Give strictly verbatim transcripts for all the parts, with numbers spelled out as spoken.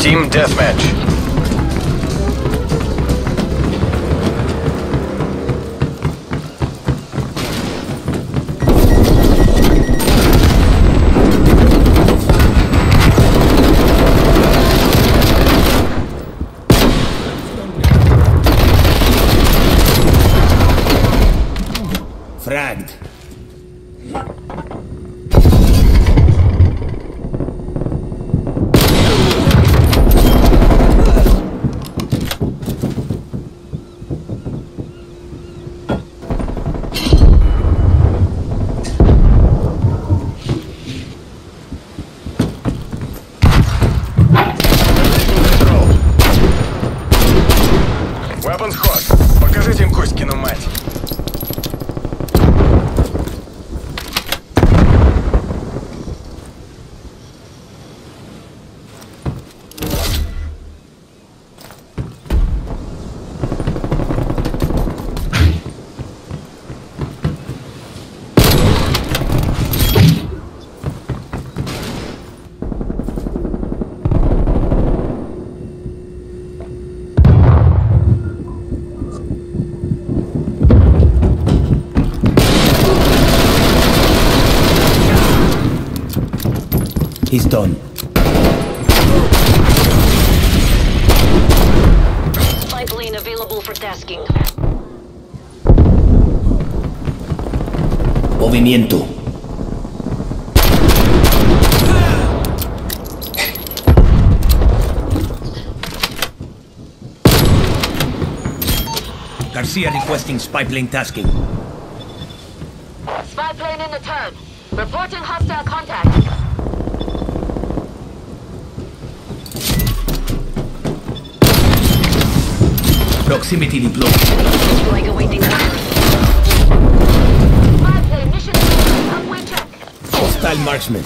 Team Deathmatch. Fragged. Weapons hot. Покажите им Кузькину мать. He's done. Spy plane available for tasking. Movimiento. Garcia requesting spy plane tasking. Spy plane in the turn. Reporting hostile contact. Proximity deployed. Like awaiting orders. Spy plane mission halfway check. Hostile marksman.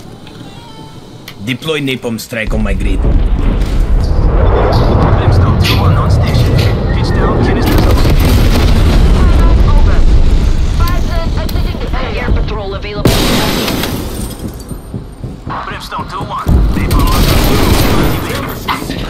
Deploy napalm strike on my grid. Brimstone two one on station. Pitch down, canisters oxygen. Over. Spy plane exiting the area. Air patrol available. Brimstone two one. Napalm on activated.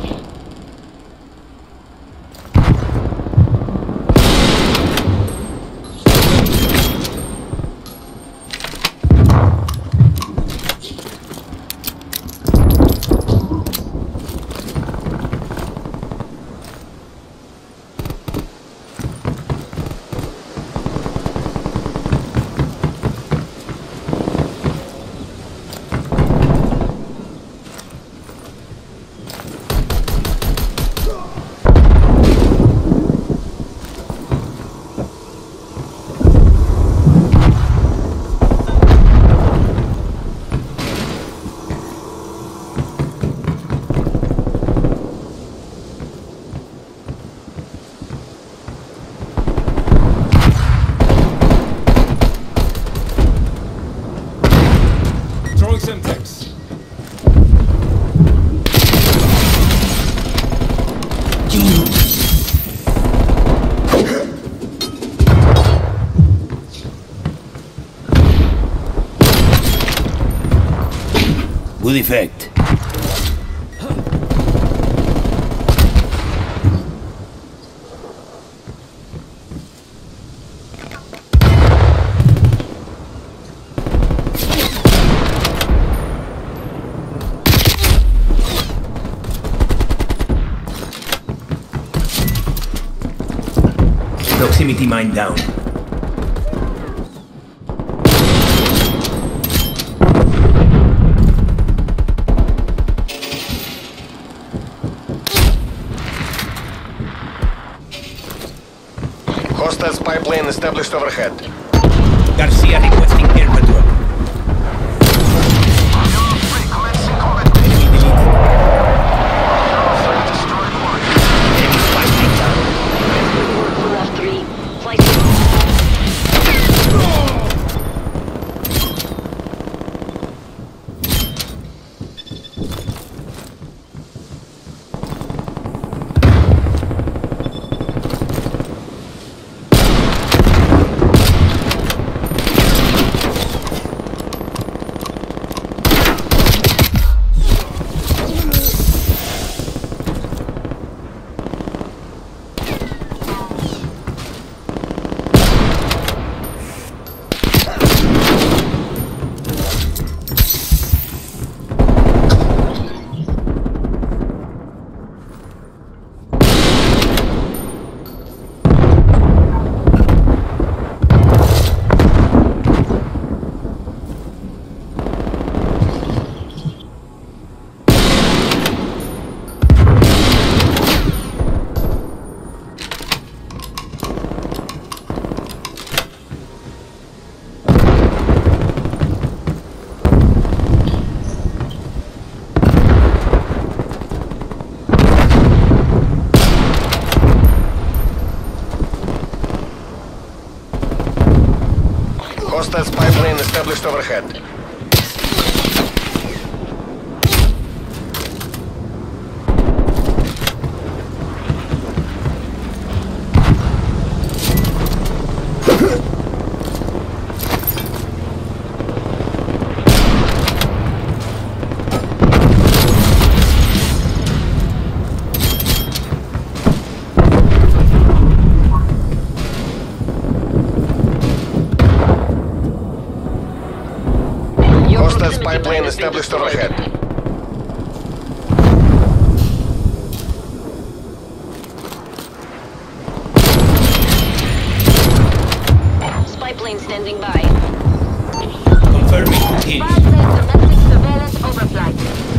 Throwing Semtex. Good effect. Proximity mine down. Hostile spy plane established overhead. Garcia requesting air patrol. Commencing combat. Enemy deleted. Destroyed one. Enemy spy plane down. Left three. Flight. established overhead. Hostile spy plane established overhead. Spy plane standing by. Confirming engage. Five says domestic surveillance overflight.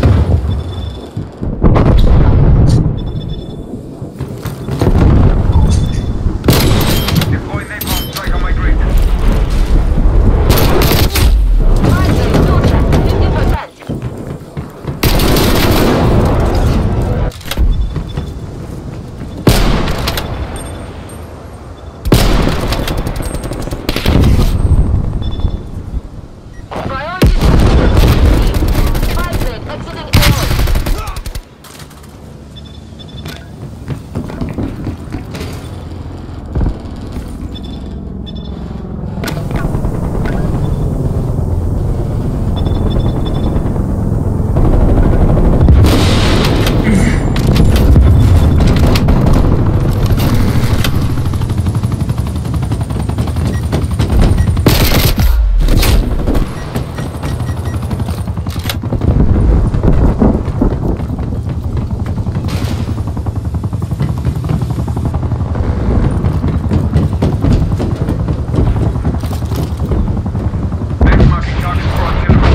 Deploy napalm strike on my grid. Five says no track, fifty percent. Priority five says exiting airlock. Benchmarking target for artillery.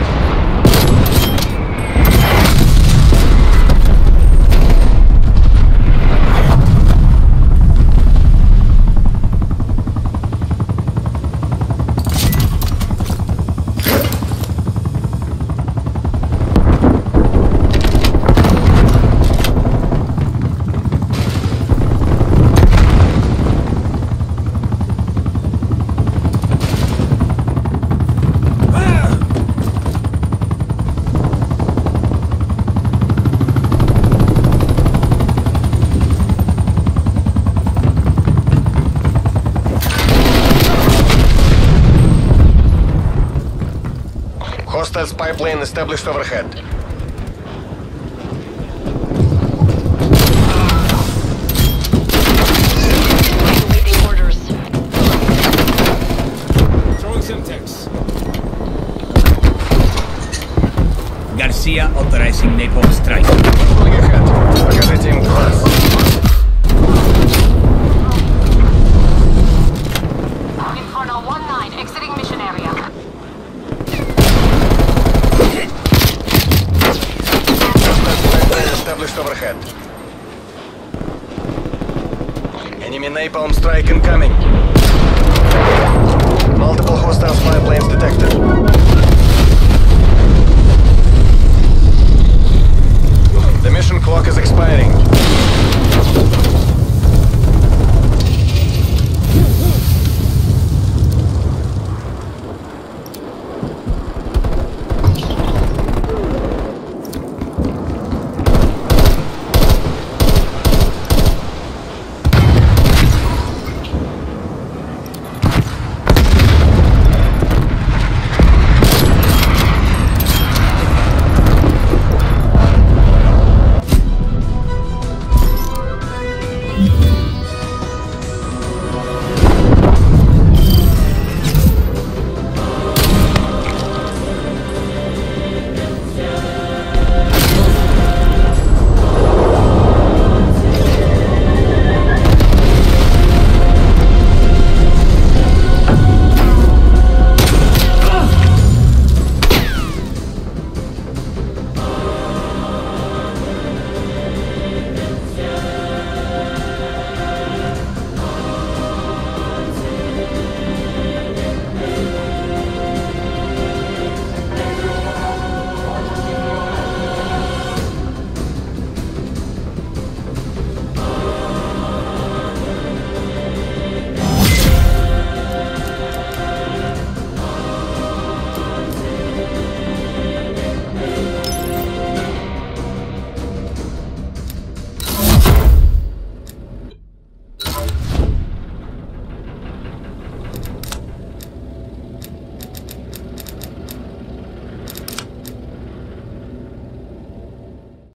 Hostile spy plane established overhead. Awaiting orders. Throwing Semtex. Garcia authorizing napalm strike. Pulling ahead. Покажите им класс. Inferno one nine exiting mission area. Hostile spy plane established overhead. Enemy napalm strike incoming. Multiple hostile spy planes detected.